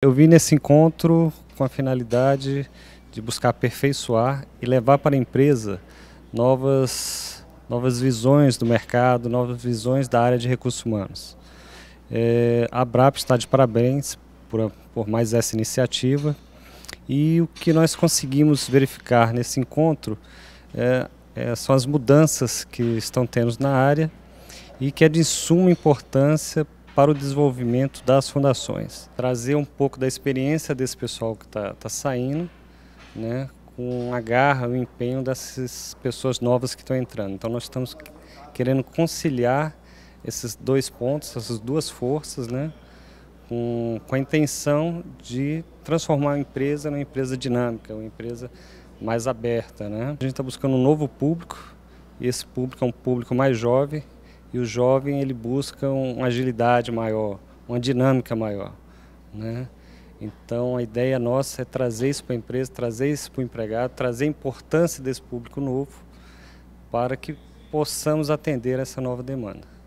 Eu vim nesse encontro com a finalidade de buscar aperfeiçoar e levar para a empresa novas visões do mercado, novas visões da área de recursos humanos. A Abrap está de parabéns por mais essa iniciativa, e o que nós conseguimos verificar nesse encontro são as mudanças que estão tendo na área e que é de suma importância para o desenvolvimento das fundações. Trazer um pouco da experiência desse pessoal que está saindo, né, com a garra e o empenho dessas pessoas novas que estão entrando. Então nós estamos querendo conciliar esses dois pontos, essas duas forças, né, com a intenção de transformar a empresa numa empresa dinâmica, uma empresa mais aberta, né? A gente está buscando um novo público, e esse público é um público mais jovem, e o jovem ele busca uma agilidade maior, uma dinâmica maior, né? Então a ideia nossa é trazer isso para a empresa, trazer isso para o empregado, trazer a importância desse público novo para que possamos atender essa nova demanda.